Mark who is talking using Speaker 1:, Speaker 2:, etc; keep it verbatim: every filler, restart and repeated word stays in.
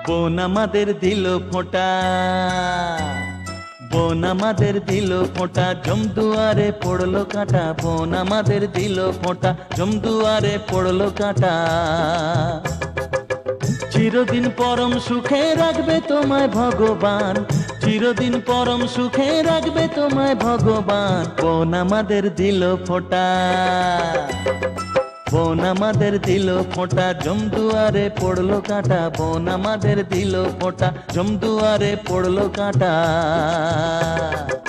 Speaker 1: বোন আমাদের দিল ফোঁটা, বোন আমাদের দিল ফোঁটা, জমদুয়ারে পড়লো কাঁটা। বোন আমাদের দিল ফোঁটা, জমদুয়ারে পড়লো কাঁটা। চিরদিন পরম সুখে রাখবে তোমায় ভগবান, চিরদিন পরম সুখে রাখবে তোমায় ভগবান। বোন আমাদের দিল ফোঁটা, বোন আমাদের দিল ফোঁটা, জমদুয়ারে পড়লো কাঁটা। বোন আমাদের দিল ফোঁটা, জমদুয়ারে পড়লো কাঁটা।